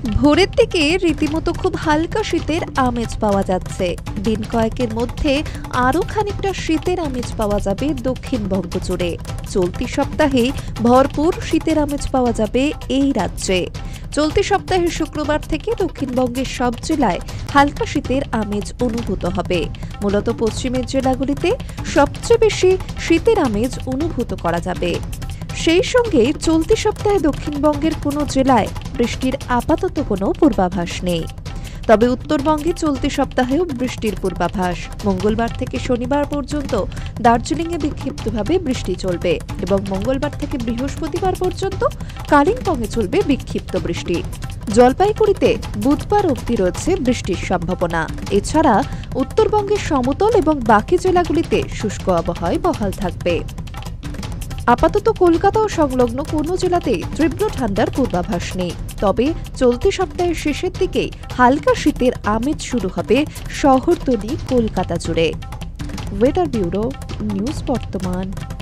ভোরের দিকে রীতিমতো খুব হালকা শীতের আমেজ পাওয়া যাচ্ছে। দিন কয়েকের মধ্যে আরও খানিকটা শীতের আমেজ পাওয়া যাবে দক্ষিণবঙ্গ জুড়ে। চলতি সপ্তাহে ভরপুর শীতের আমেজ পাওয়া যাবে এই রাজ্যে। চলতি সপ্তাহের শুক্রবার থেকে দক্ষিণবঙ্গের সব জেলায় হালকা শীতের আমেজ অনুভূত হবে। মূলত পশ্চিমের জেলাগুলিতে সবচেয়ে বেশি শীতের আমেজ অনুভূত করা যাবে। সেই সঙ্গে চলতি সপ্তাহে দক্ষিণবঙ্গের কোনো জেলায় বৃষ্টির আপাতত কোনো পূর্বাভাস নেই। তবে উত্তরবঙ্গে চলতি সপ্তাহেও বৃষ্টির পূর্বাভাস। মঙ্গলবার থেকে শনিবার পর্যন্ত দার্জিলিংয়ে বিক্ষিপ্তভাবে বৃষ্টি চলবে এবং মঙ্গলবার থেকে বৃহস্পতিবার পর্যন্ত কালিম্পংয়ে চলবে বিক্ষিপ্ত বৃষ্টি। জলপাইগুড়িতে বুধবার অবধি রয়েছে বৃষ্টির সম্ভাবনা। এছাড়া উত্তরবঙ্গের সমতল এবং বাকি জেলাগুলিতে শুষ্ক আবহাওয়া বহাল থাকবে। আপাতত কলকাতা ও সংলগ্ন কোনো জেলাতেই তীব্র ঠান্ডার পূর্বাভাস নেই। তবে চলতি সপ্তাহের শেষের দিকে হালকা শীতের আমেজ শুরু হবে শহরতলি কলকাতা জুড়ে। ওয়েদার ব্যুরো, নিউজ বর্তমান।